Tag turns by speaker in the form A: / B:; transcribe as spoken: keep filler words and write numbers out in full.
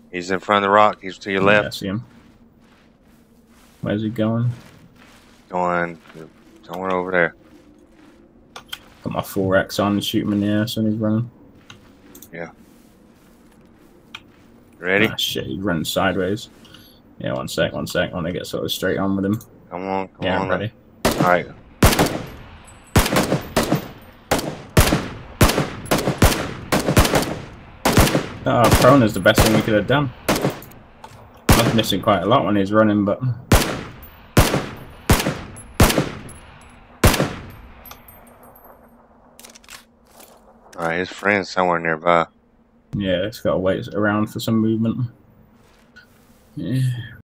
A: He's in front of the rock. He's to your
B: Yeah, I
A: left.
B: see him. Where's he going?
A: Going somewhere over there.
B: Got my four X on and shoot him in the ass when he's running.
A: Yeah. Ready?
B: Ah, shit, he's running sideways. Yeah, one sec, one sec. I want to get sort of straight on with him.
A: Come on, come
B: Yeah,
A: on.
B: I'm ready.
A: All right.
B: Oh, prone is the best thing we could have done. I was missing quite a lot when he's running, but...
A: All right, his friend's somewhere nearby.
B: Yeah, it's got to wait around for some movement. Yeah.